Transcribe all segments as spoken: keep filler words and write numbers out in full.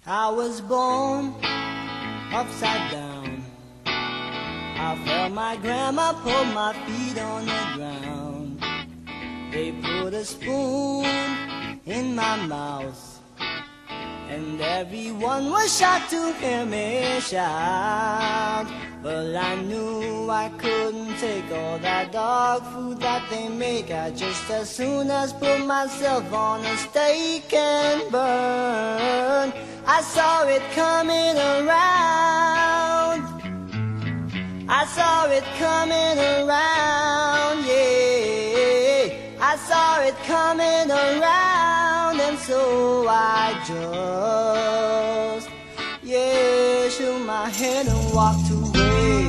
I was born upside down. I felt my grandma put my feet on the ground. They put a spoon in my mouth, and everyone was shocked to hear me shout. But I knew I couldn't take all that dog food that they make. I just as soon as put myself on a stake and burn. I saw it coming around. I saw it coming around, yeah. I saw it coming around, and so I just, yeah, shook my head and walked away.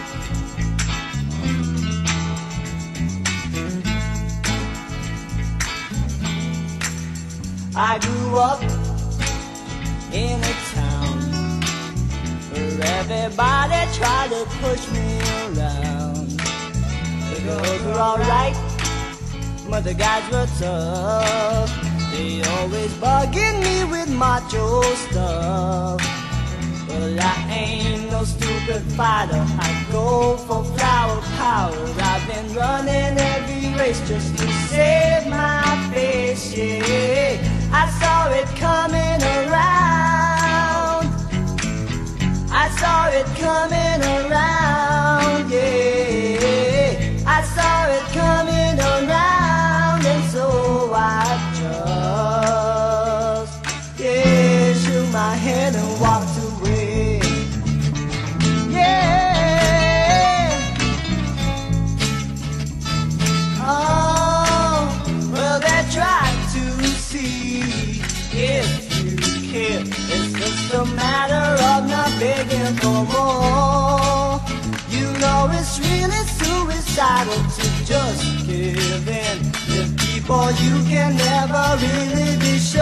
I grew up in a town where everybody tried to push me around. The girls were alright, but the guys were tough. They always bugging me with macho stuff. Well, I ain't no stupid fighter. I go for flower power. I've been running every race just to save my face, yeah. I saw it coming around. I saw it coming around, yeah. I saw it coming around, and so I just, yeah, shook my head and walked away. Yeah. Oh, well, they tried to see if you care. It's just a matter of not begging for more. You know it's really suicidal to just give in. With people you can never really be sure.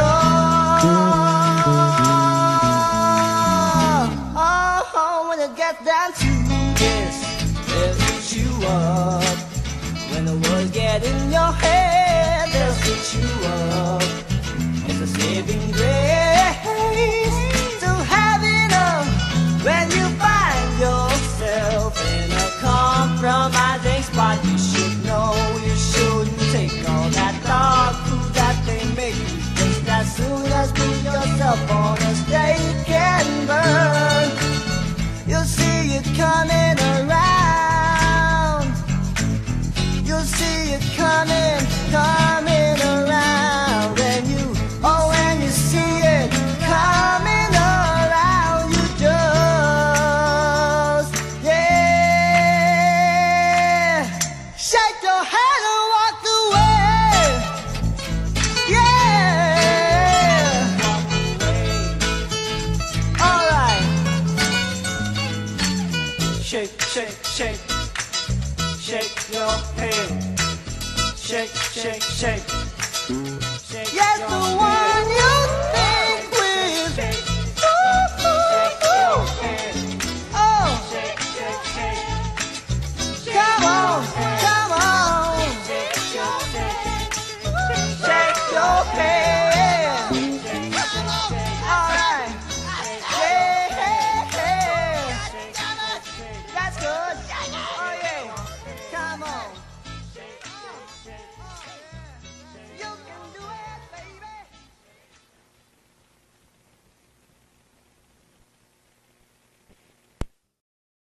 Oh, when it gets down to this, they'll eat you up. When the words get in your head, they'll switch you up. It's a saving grace to have enough when you find yourself in a compromising spot. You should know you shouldn't take all that dog food that they make you. Just as soon as put yourself on a stake and burn. You'll see it coming around. You'll see it coming, coming around. When you, oh, when you see it coming around, you just, yeah, shake your head and walk away. Yeah. All right. Shake, shake, shake. Shake your head. Shake, shake, shake.